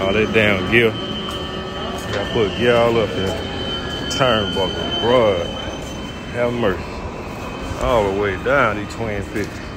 All that damn gear. I put gear all up there. Turnbuckles, bruh. Have mercy. All the way down these twin 50.